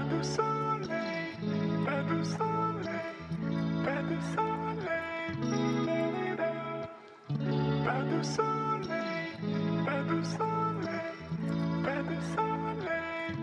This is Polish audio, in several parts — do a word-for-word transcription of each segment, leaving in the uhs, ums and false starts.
du soleil, pas du soleil, pas du soleil, pas du soleil, pas du soleil, pas du soleil.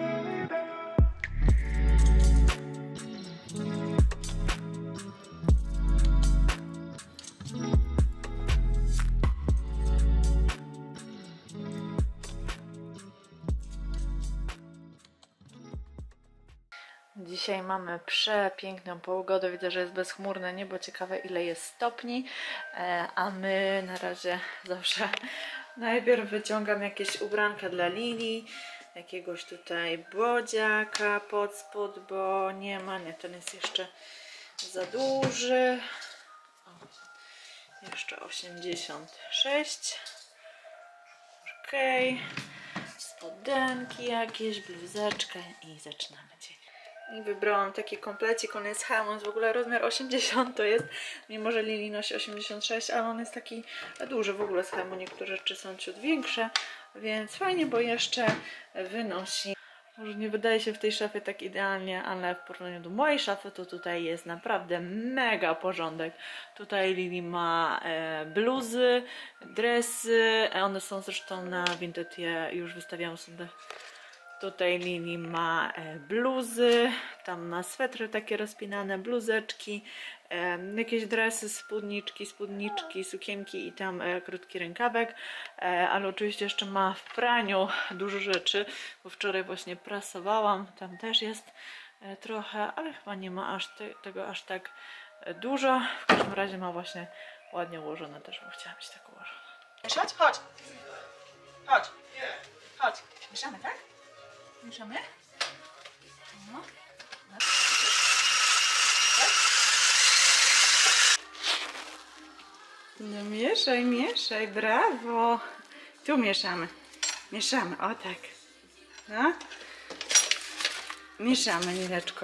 Dzisiaj mamy przepiękną pogodę, widzę, że jest bezchmurne niebo, ciekawe ile jest stopni, a my na razie zawsze najpierw wyciągam jakieś ubranka dla Lili, jakiegoś tutaj bodziaka pod spód, bo nie ma, nie, ten jest jeszcze za duży, o, jeszcze osiemdziesiąt sześć, ok, spodenki jakieś, bluzeczkę i zaczynamy dzień. I wybrałam taki komplecik, on jest H, on jest w ogóle rozmiar osiemdziesiąt to jest, mimo że Lili nosi osiemdziesiąt sześć, ale on jest taki duży w ogóle z H, niektóre rzeczy są ciut większe, więc fajnie, bo jeszcze wynosi. Może nie wydaje się w tej szafie tak idealnie, ale w porównaniu do mojej szafy to tutaj jest naprawdę mega porządek. Tutaj Lili ma e, bluzy, dresy, one są zresztą na Vintedzie, już wystawiałam sobie. Tutaj Lili ma bluzy, tam ma swetry takie rozpinane, bluzeczki, e, jakieś dresy, spódniczki, spódniczki, sukienki i tam e, krótki rękawek, e, ale oczywiście jeszcze ma w praniu dużo rzeczy, bo wczoraj właśnie prasowałam, tam też jest e, trochę, ale chyba nie ma aż te, tego aż tak e, dużo. W każdym razie ma właśnie ładnie ułożone też, bo chciałam mieć tak ułożone. Mieszać? Chodź! Chodź! Chodź! Mieszamy, tak? Mieszamy? No. No mieszaj, mieszaj, brawo. Tu mieszamy. Mieszamy, o tak. No. Mieszamy, Mileczko.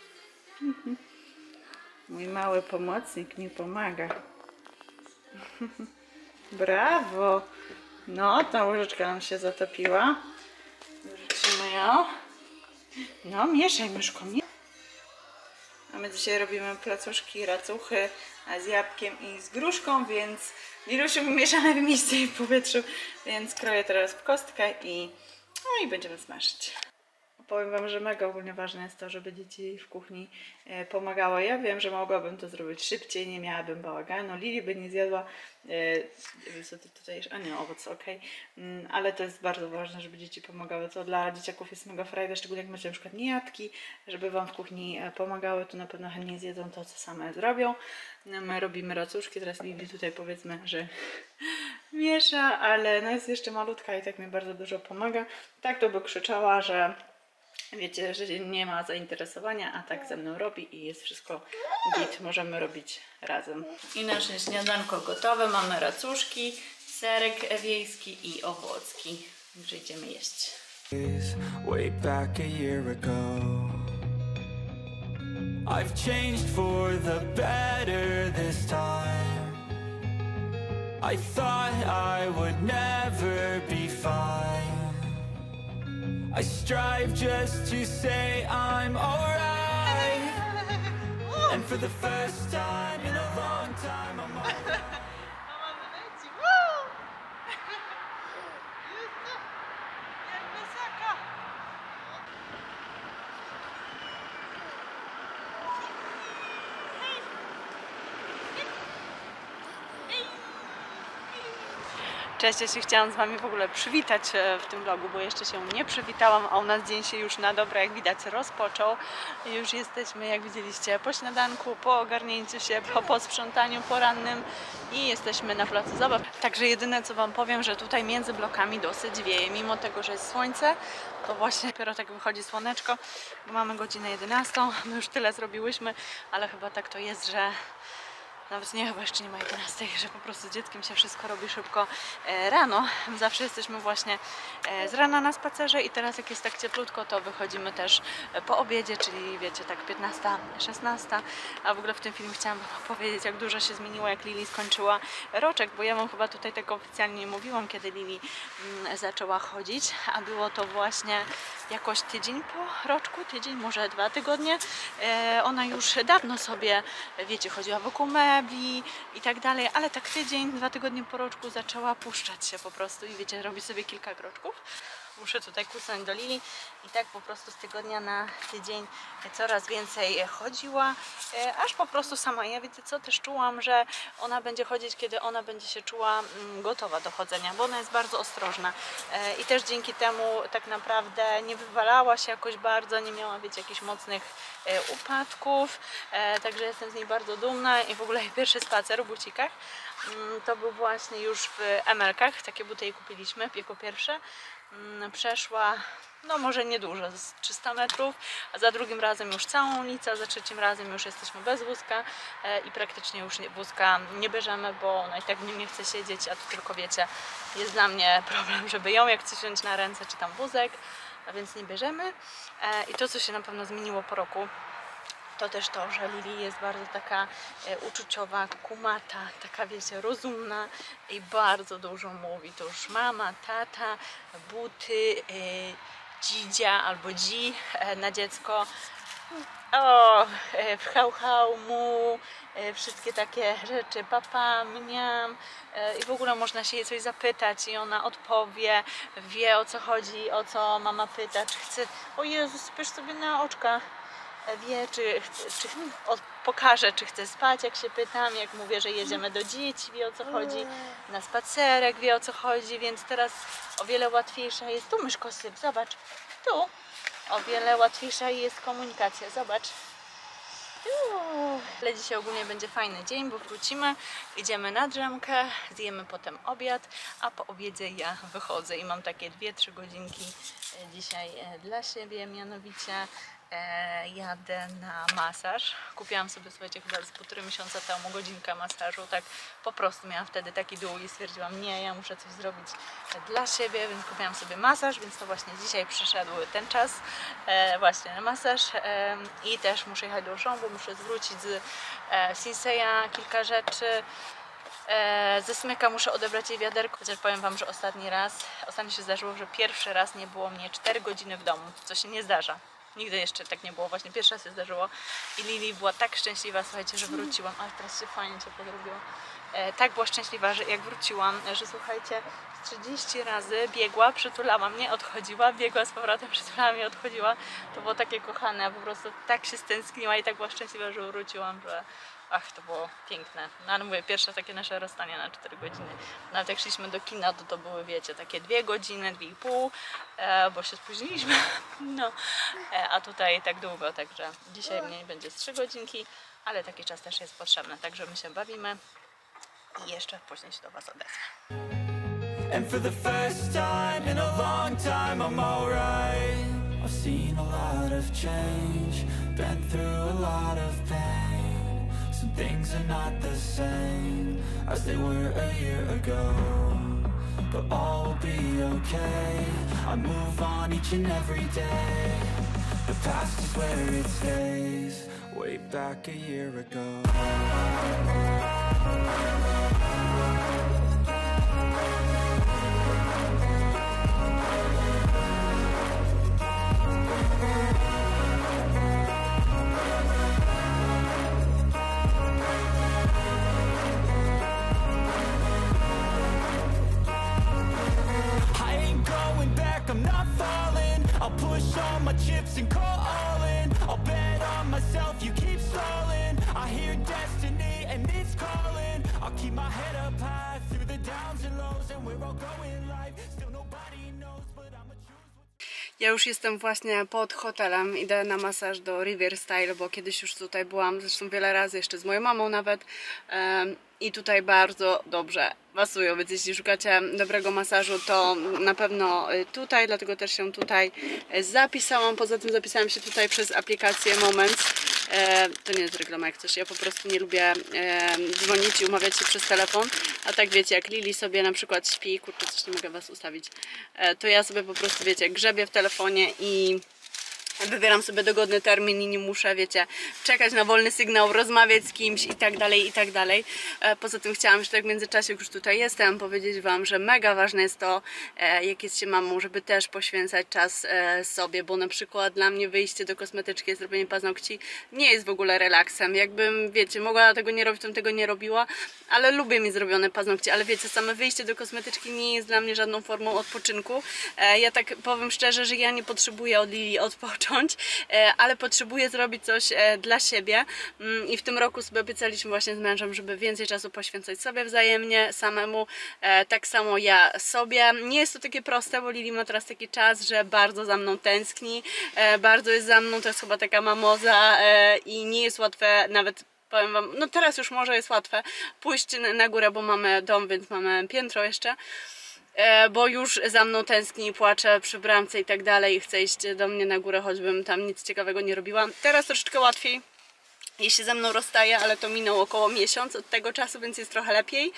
Mój mały pomocnik mi pomaga. Brawo. No, ta łyżeczka nam się zatopiła. Wrzucimy ją. No, mieszaj, myszko. A my dzisiaj robimy placuszki, racuchy z jabłkiem i z gruszką, więc Lilusiu mieszamy w miejscu i w powietrzu, więc kroję teraz w kostkę i, no i będziemy smażyć. Powiem wam, że mega ogólnie ważne jest to, żeby dzieci w kuchni e, pomagały. Ja wiem, że mogłabym to zrobić szybciej, nie miałabym bałaganu. Lili by nie zjadła, e, co ty tutaj jesz? A nie, owoc, ok. Mm, ale to jest bardzo ważne, żeby dzieci pomagały. To dla dzieciaków jest mega frajda, szczególnie jak macie na przykład niejadki, żeby wam w kuchni e, pomagały, to na pewno chętnie zjedzą to, co same zrobią. No, my robimy racuszki, teraz Lili tutaj powiedzmy, że miesza, ale no jest jeszcze malutka i tak mi bardzo dużo pomaga. Tak to by krzyczała, że wiecie, że nie ma zainteresowania, a tak ze mną robi i jest wszystko git, możemy robić razem. I nasze śniadanko gotowe, mamy racuszki, serek wiejski i owocki. Także idziemy jeść. Way back a year ago, I've changed for the better this time. I thought I would never be fine. I strive just to say I'm alright. And for the first time in a long time I'm alright. Cześć, ja się chciałam z wami w ogóle przywitać w tym vlogu, bo jeszcze się nie przywitałam, a u nas dzień się już na dobre, jak widać, rozpoczął. Już jesteśmy, jak widzieliście, po śniadanku, po ogarnięciu się, po posprzątaniu porannym i jesteśmy na placu zabaw. Także jedyne, co wam powiem, że tutaj między blokami dosyć wieje, mimo tego, że jest słońce, to właśnie dopiero tak wychodzi słoneczko, bo mamy godzinę jedenastą, my już tyle zrobiłyśmy, ale chyba tak to jest, że nawet nie, chyba jeszcze nie ma jedenastej, że po prostu z dzieckiem się wszystko robi szybko e, rano. Zawsze jesteśmy właśnie e, z rana na spacerze i teraz jak jest tak cieplutko, to wychodzimy też po obiedzie, czyli wiecie, tak piętnasta, szesnasta. A w ogóle w tym filmie chciałam powiedzieć, jak dużo się zmieniło, jak Lili skończyła roczek, bo ja wam chyba tutaj tego oficjalnie nie mówiłam, kiedy Lili mm, zaczęła chodzić, a było to właśnie jakoś tydzień po roczku, tydzień, może dwa tygodnie. E, ona już dawno sobie, wiecie, chodziła wokół mebli i tak dalej, ale tak tydzień, dwa tygodnie po roczku zaczęła puszczać się po prostu i wiecie, robi sobie kilka kroczków. Muszę tutaj kusnąć do Lili i tak po prostu z tygodnia na tydzień coraz więcej chodziła, aż po prostu sama, ja wiecie co, też czułam, że ona będzie chodzić, kiedy ona będzie się czuła gotowa do chodzenia, bo ona jest bardzo ostrożna i też dzięki temu tak naprawdę nie wywalała się jakoś bardzo, nie miała, wiecie, jakichś mocnych upadków, także jestem z niej bardzo dumna i w ogóle pierwszy spacer w bucikach to był właśnie już w Emelkach, takie buty jej kupiliśmy jako pierwsze. Przeszła, no może niedużo, z trzysta metrów, a za drugim razem już całą ulicę, a za trzecim razem już jesteśmy bez wózka i praktycznie już wózka nie bierzemy, bo ona i tak w nim nie chce siedzieć, a to tylko wiecie, jest dla mnie problem, żeby ją jak chcę wziąć na ręce, czy tam wózek, a więc nie bierzemy. I to, co się na pewno zmieniło po roku, to też to, że Lili jest bardzo taka e, uczuciowa, kumata, taka wiecie, rozumna i bardzo dużo mówi. To już mama, tata, buty, e, dzidzia albo dzi e, na dziecko. O, e, hał, hał, mu, e, wszystkie takie rzeczy, papa, mniam e, i w ogóle można się jej coś zapytać i ona odpowie, wie o co chodzi, o co mama pyta, czy chce, o Jezu, spójrz sobie na oczka. Wie, czy, czy pokaże, czy chce spać, jak się pytam, jak mówię, że jedziemy do dzieci, wie o co chodzi, na spacerek, wie o co chodzi, więc teraz o wiele łatwiejsza jest, tu myszko syp, zobacz, tu, o wiele łatwiejsza jest komunikacja, zobacz. Ale dzisiaj ogólnie będzie fajny dzień, bo wrócimy, idziemy na drzemkę, zjemy potem obiad, a po obiedzie ja wychodzę i mam takie dwie trzy godzinki dzisiaj dla siebie, mianowicie E, jadę na masaż. Kupiłam sobie, słuchajcie, chyba z półtorej miesiąca temu godzinkę masażu, tak po prostu miałam wtedy taki dół i stwierdziłam, nie, ja muszę coś zrobić dla siebie, więc kupiłam sobie masaż, więc to właśnie dzisiaj przyszedł ten czas e, właśnie na masaż e, i też muszę jechać do Auchan, bo muszę zwrócić z e, Sinseya kilka rzeczy. E, ze Smyka muszę odebrać jej wiaderko, chociaż powiem wam, że ostatni raz, ostatnio się zdarzyło, że pierwszy raz nie było mnie cztery godziny w domu, co się nie zdarza. Nigdy jeszcze tak nie było, właśnie pierwszy raz się zdarzyło i Lili była tak szczęśliwa, słuchajcie, że wróciłam, ale teraz się fajnie ciepło zrobiło. E, tak była szczęśliwa, że jak wróciłam, że słuchajcie, trzydzieści razy biegła, przytulała mnie, odchodziła, biegła z powrotem, przytulała mnie, odchodziła. To było takie kochane, po prostu tak się stęskniła i tak była szczęśliwa, że wróciłam, że ach, to było piękne. No ale mówię, pierwsze takie nasze rozstanie na cztery godziny. Nawet jak szliśmy do kina, to to były, wiecie, takie dwie godziny, dwie i pół, e, bo się spóźniliśmy. No, e, a tutaj tak długo, także dzisiaj mniej będzie z trzy godzinki, ale taki czas też jest potrzebny, także my się bawimy i jeszcze później się do was odezwę. And for the first time in a long time I'm alright. I've seen a lot of change, been through a lot of pain. Some things are not the same as they were a year ago, but all will be okay. I move on each and every day. The past is where it stays, way back a year ago. I'm not falling, I'll push all my chips and call all in. I'll bet on myself, you keep stalling. I hear destiny and it's calling. I'll keep my head up high through the downs and lows. And we're all going live, still nobody knows, but I'ma choose. Ja już jestem właśnie pod hotelem, idę na masaż do Rivier Style, bo kiedyś już tutaj byłam, zresztą wiele razy, jeszcze z moją mamą nawet. Um, I tutaj bardzo dobrze pasują, więc jeśli szukacie dobrego masażu, to na pewno tutaj, dlatego też się tutaj zapisałam. Poza tym zapisałam się tutaj przez aplikację Moments. E, to nie jest reklama jak coś, ja po prostu nie lubię e, dzwonić i umawiać się przez telefon. A tak wiecie, jak Lili sobie na przykład śpi, kurczę, coś nie mogę was ustawić, e, to ja sobie po prostu, wiecie, grzebię w telefonie i wybieram sobie dogodny termin i nie muszę, wiecie, czekać na wolny sygnał, rozmawiać z kimś i tak dalej, i tak dalej. Poza tym chciałam jeszcze tak w międzyczasie, jak już tutaj jestem, powiedzieć Wam, że mega ważne jest to, jak jest się mamą, żeby też poświęcać czas sobie, bo na przykład dla mnie wyjście do kosmetyczki, zrobienie paznokci nie jest w ogóle relaksem. Jakbym, wiecie, mogła tego nie robić, to bym tego nie robiła, ale lubię mieć zrobione paznokcie, ale wiecie, same wyjście do kosmetyczki nie jest dla mnie żadną formą odpoczynku. Ja tak powiem szczerze, że ja nie potrzebuję od Lili odpocząć, ale potrzebuję zrobić coś dla siebie i w tym roku sobie obiecaliśmy właśnie z mężem, żeby więcej czasu poświęcać sobie wzajemnie, samemu, tak samo ja sobie. Nie jest to takie proste, bo Lili ma teraz taki czas, że bardzo za mną tęskni, bardzo jest za mną, to jest chyba taka mamoza i nie jest łatwe nawet, powiem Wam, no teraz już może jest łatwe pójść na górę, bo mamy dom, więc mamy piętro jeszcze, bo już za mną tęskni, płacze przy bramce i tak dalej i chce iść do mnie na górę, choćbym tam nic ciekawego nie robiła. Teraz troszeczkę łatwiej, jeśli ze mną rozstaje, ale to minął około miesiąc od tego czasu, więc jest trochę lepiej.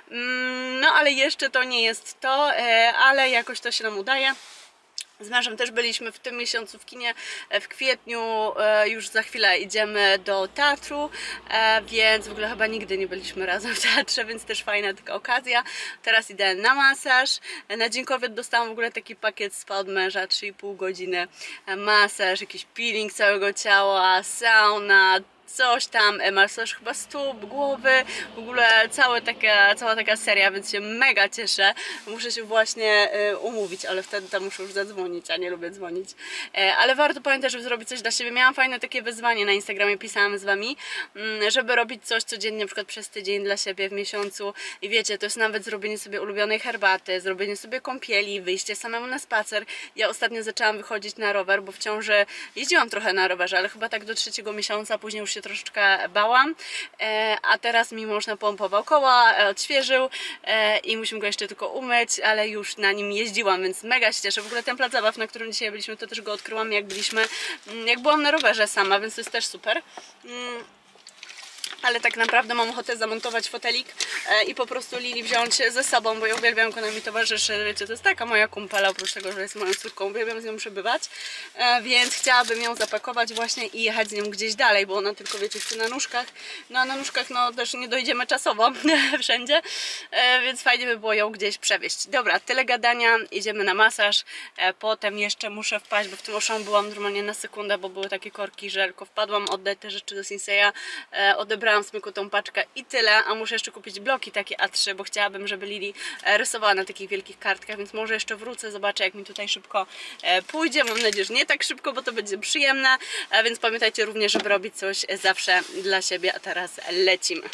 No ale jeszcze to nie jest to, ale jakoś to się nam udaje. Z mężem też byliśmy w tym miesiącu w kinie, w kwietniu, już za chwilę idziemy do teatru, więc w ogóle chyba nigdy nie byliśmy razem w teatrze, więc też fajna taka okazja. Teraz idę na masaż, na dziękowiec dostałam w ogóle taki pakiet spa od męża, trzy i pół godziny, masaż, jakiś peeling całego ciała, sauna, coś tam, masaż chyba stóp, głowy, w ogóle całe taka, cała taka seria, więc się mega cieszę. Muszę się właśnie y, umówić, ale wtedy tam muszę już zadzwonić, a nie lubię dzwonić. E, ale warto pamiętać, żeby zrobić coś dla siebie. Miałam fajne takie wyzwanie na Instagramie, pisałam z Wami, mm, żeby robić coś codziennie, na przykład przez tydzień dla siebie w miesiącu. I wiecie, to jest nawet zrobienie sobie ulubionej herbaty, zrobienie sobie kąpieli, wyjście samemu na spacer. Ja ostatnio zaczęłam wychodzić na rower, bo w ciąży jeździłam trochę na rowerze, ale chyba tak do trzeciego miesiąca, później już się troszeczkę bałam, e, a teraz mi mąż napompował koła, e, odświeżył e, i musimy go jeszcze tylko umyć, ale już na nim jeździłam, więc mega się cieszę. W ogóle ten plac zabaw, na którym dzisiaj byliśmy, to też go odkryłam, jak byliśmy, jak byłam na rowerze sama, więc to jest też super. Mm. Ale tak naprawdę mam ochotę zamontować fotelik e, i po prostu Lili wziąć ze sobą, bo ja uwielbiam, jak ona mi towarzyszy, wiecie, to jest taka moja kumpela, oprócz tego, że jest moją córką, uwielbiam z nią przebywać, e, więc chciałabym ją zapakować właśnie i jechać z nią gdzieś dalej, bo ona tylko, wiecie, chce na nóżkach, no a na nóżkach no też nie dojdziemy czasowo wszędzie, e, więc fajnie by było ją gdzieś przewieźć. Dobra, tyle gadania, idziemy na masaż, e, potem jeszcze muszę wpaść, bo w tym Auchan byłam normalnie na sekundę, bo były takie korki, że tylko wpadłam, oddać te rzeczy do Sinseya, e, odebrałam smyku tą paczkę i tyle, a muszę jeszcze kupić bloki takie A trzy, bo chciałabym, żeby Lili rysowała na takich wielkich kartkach, więc może jeszcze wrócę, zobaczę, jak mi tutaj szybko pójdzie. Mam nadzieję, że nie tak szybko, bo to będzie przyjemne, więc pamiętajcie również, żeby robić coś zawsze dla siebie, a teraz lecimy.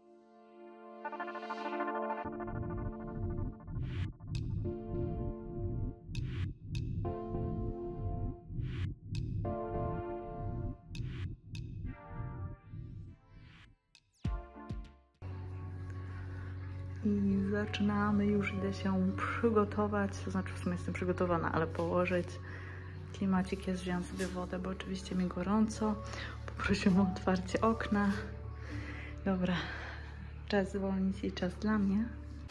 I zaczynamy, już idę się przygotować, to znaczy w sumie jestem przygotowana, ale położyć. Klimacik jest, wziąłem sobie wodę, bo oczywiście mi gorąco. Poprosiłam o otwarcie okna. Dobra, czas zwolnić i czas dla mnie.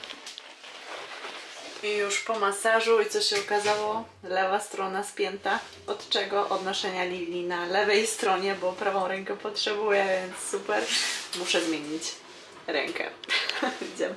I już po masażu i co się okazało? Lewa strona spięta. Od czego? Od noszenia Lili na lewej stronie, bo prawą rękę potrzebuję, więc super. Muszę zmienić rękę. Idziemy.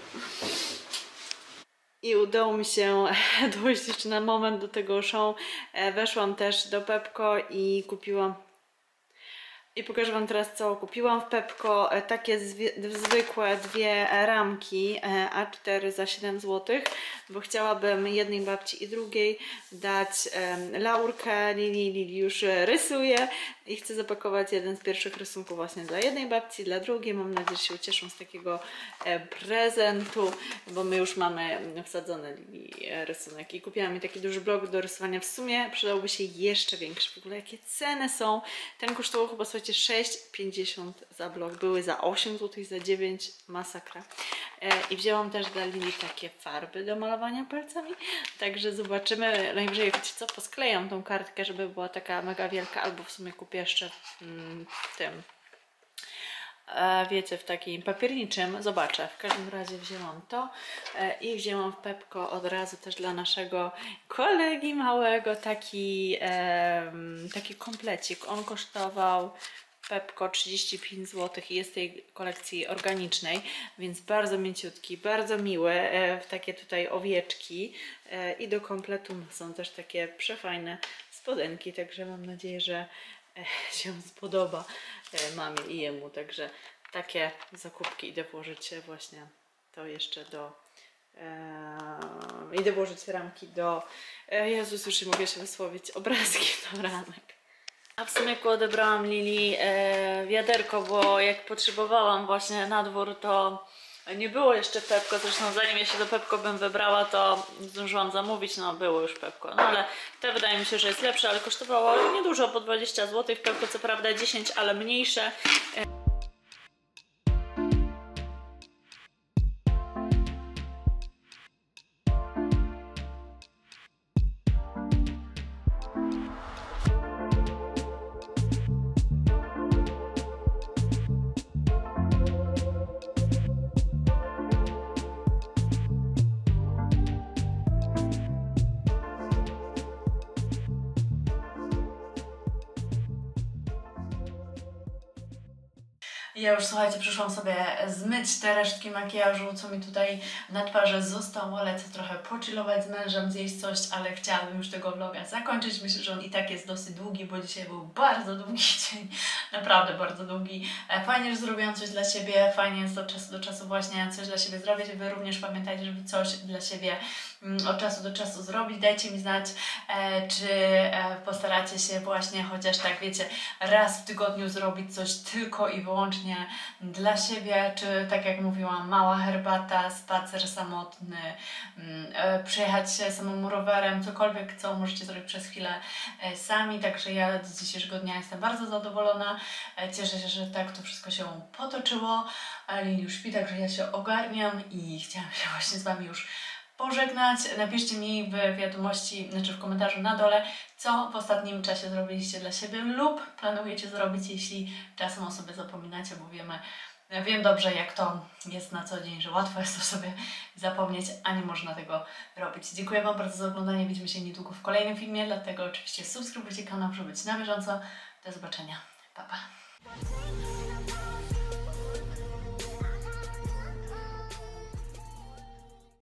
I udało mi się dojść jeszcze na moment do tego Auchan. Weszłam też do Pepco i kupiłam. I pokażę Wam teraz, co kupiłam w Pepco. Takie zwykłe dwie ramki A cztery za siedem złotych, bo chciałabym jednej babci i drugiej dać laurkę. Lili, Lili już rysuje i chcę zapakować jeden z pierwszych rysunków właśnie dla jednej babci, dla drugiej. Mam nadzieję, że się ucieszą z takiego prezentu, bo my już mamy wsadzony Lili rysunek i kupiłam mi taki duży blok do rysowania. W sumie przydałby się jeszcze większy. W ogóle jakie ceny są. Ten kosztował chyba, słuchajcie, sześć pięćdziesiąt za blok. Były za osiem złotych, za dziewięć. Masakra. I wzięłam też dla Lili takie farby do malowania palcami. Także zobaczymy. Najwyżej, wiecie co, posklejam tą kartkę, żeby była taka mega wielka, albo w sumie kupię jeszcze w tym e, wiecie, w takim papierniczym. Zobaczę, w każdym razie wzięłam to e, i wzięłam w Pepco od razu też dla naszego kolegi małego taki, e, taki komplecik. On kosztował Pepco trzydzieści pięć złotych i jest tej kolekcji organicznej, więc bardzo mięciutki, bardzo miły, e, w takie tutaj owieczki e, i do kompletu są też takie przefajne spodenki, także mam nadzieję, że e, się spodoba e, mamie i jemu, także takie zakupki idę włożyć właśnie to jeszcze do e, idę włożyć ramki do e, Jezus, już nie mogę się wysłowić, obrazki do ramek. A w sumie odebrałam Lili e, wiaderko, bo jak potrzebowałam właśnie na dwór, to nie było jeszcze Pepco. Zresztą zanim ja się do Pepco bym wybrała, to zdążyłam zamówić, no było już Pepco. No ale to wydaje mi się, że jest lepsze, ale kosztowało niedużo, po dwadzieścia złotych. W Pepco co prawda dziesięć, ale mniejsze. Ja już, słuchajcie, przyszłam sobie zmyć te resztki makijażu, co mi tutaj na twarzy zostało. Lecę trochę pochillować z mężem, zjeść coś, ale chciałabym już tego vloga zakończyć. Myślę, że on i tak jest dosyć długi, bo dzisiaj był bardzo długi dzień. Naprawdę bardzo długi. Fajnie, że zrobiłam coś dla siebie. Fajnie jest od czasu do czasu właśnie coś dla siebie zrobić. Wy również pamiętajcie, żeby coś dla siebie od czasu do czasu zrobić. Dajcie mi znać, czy postaracie się właśnie chociaż tak, wiecie, raz w tygodniu zrobić coś tylko i wyłącznie dla siebie, czy tak jak mówiłam, mała herbata, spacer samotny, przejechać się samemu rowerem, cokolwiek, co możecie zrobić przez chwilę sami. Także ja z dzisiejszego dnia jestem bardzo zadowolona. Cieszę się, że tak to wszystko się potoczyło. Lili już śpi, także ja się ogarniam i chciałam się właśnie z Wami już pożegnać. Napiszcie mi w wiadomości, znaczy w komentarzu na dole, co w ostatnim czasie zrobiliście dla siebie lub planujecie zrobić, jeśli czasem o sobie zapominacie, bo wiemy, wiem dobrze, jak to jest na co dzień, że łatwo jest o sobie zapomnieć, a nie można tego robić. Dziękuję Wam bardzo za oglądanie. Widzimy się niedługo w kolejnym filmie, dlatego oczywiście subskrybujcie kanał, żeby być na bieżąco. Do zobaczenia. Pa, pa.